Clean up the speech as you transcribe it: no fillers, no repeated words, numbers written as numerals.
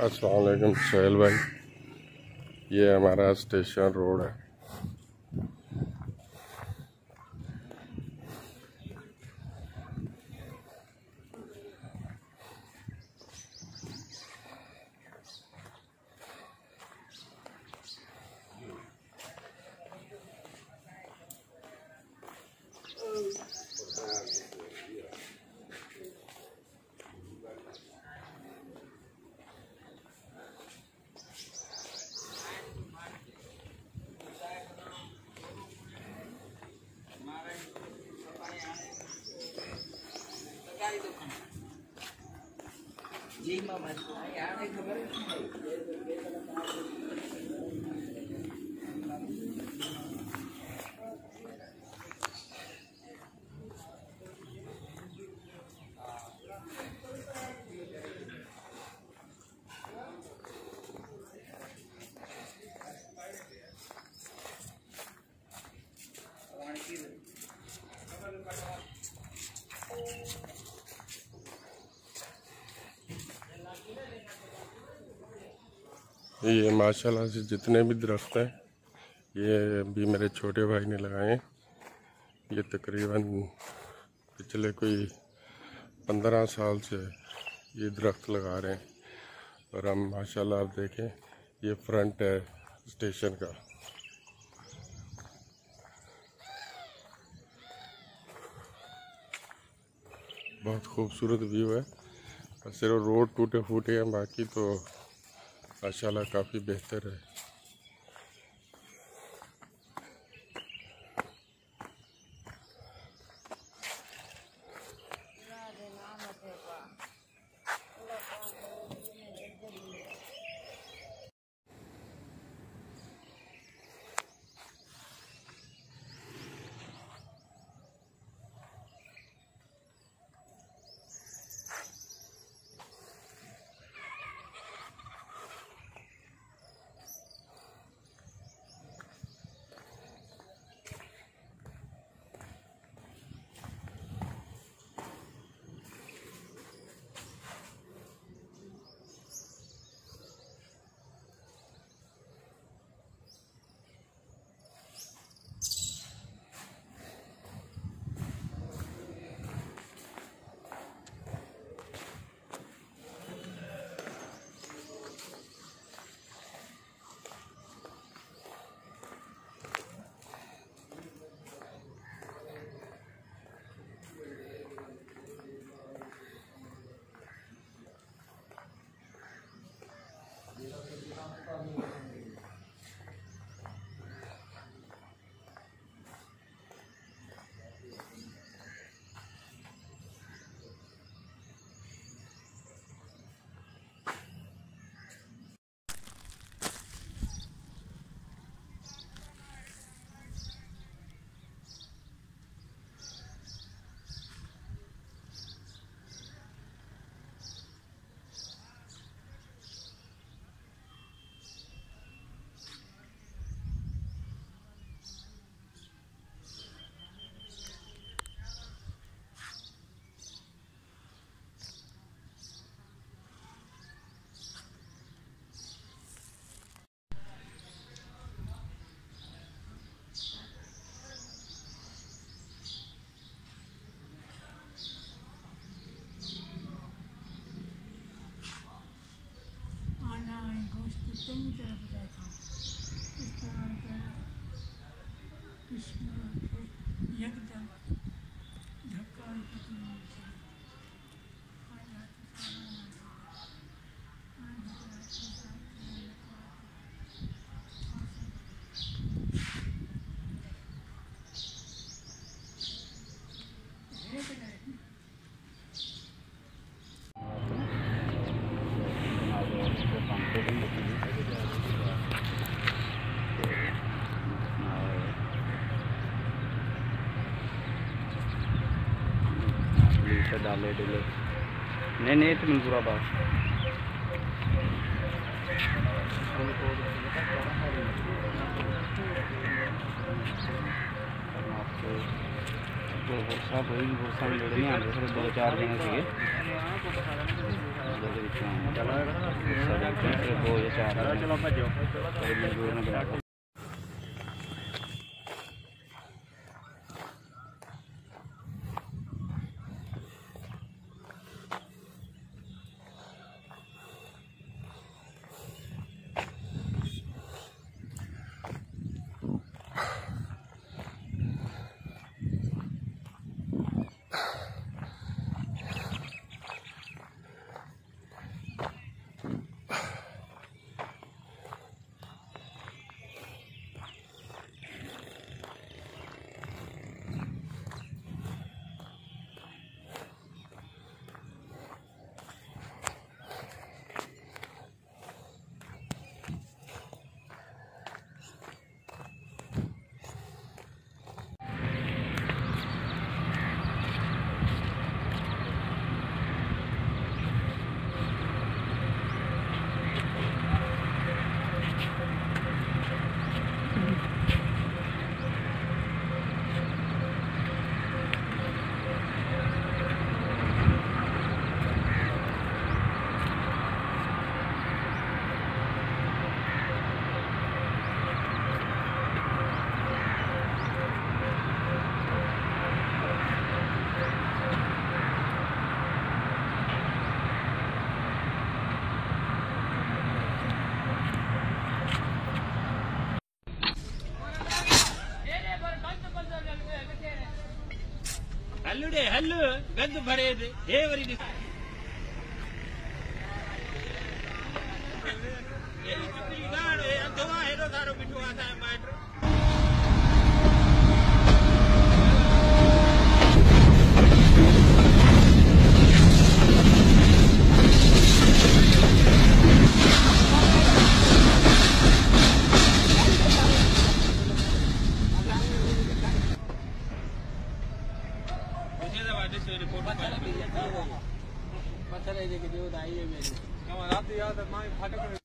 अस्सलाम वालेकुम सोहेल भाई, ये हमारा स्टेशन रोड है। जी मामा यार खबर ये माशाल्लाह से जितने भी दरख्त हैं ये भी मेरे छोटे भाई ने लगाए हैं। ये तकरीबन पिछले कोई 15 साल से ये दरख्त लगा रहे हैं। और हम माशाल्लाह आप देखें, ये फ्रंट है स्टेशन का। बहुत खूबसूरत व्यू है। और सिर्फ रोड टूटे फूटे हैं, बाकी तो माशाल्लाह काफ़ी बेहतर है। डाले डुले नहीं तो पूरा बात वर्षा कोई वर्षा लेने आते 2-4 दिन हल्लू गंद भरे हे वरी ये पिछली गाड़ है अंधवा हेरो सारो बिठो आता है माइट पत्थर है जो दाई है मेरी रात याद मां फाटक